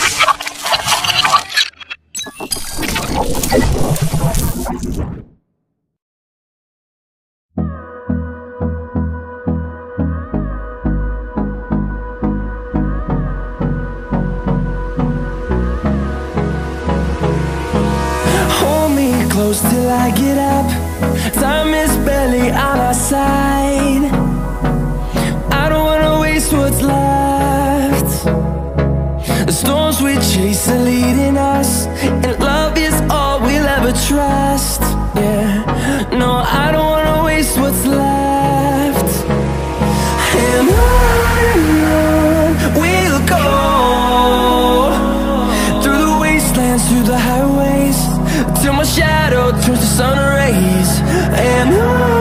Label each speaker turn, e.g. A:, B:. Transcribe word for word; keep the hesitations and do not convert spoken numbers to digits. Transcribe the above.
A: Close till I get up. Time is barely on our side. I don't wanna waste what's left. The storms we chase are leading us, and love is all we'll ever trust. Yeah, no, I don't wanna waste what's left. And on and on we'll go, through the wastelands, through the highways, till my shadow turns to sun rays. And on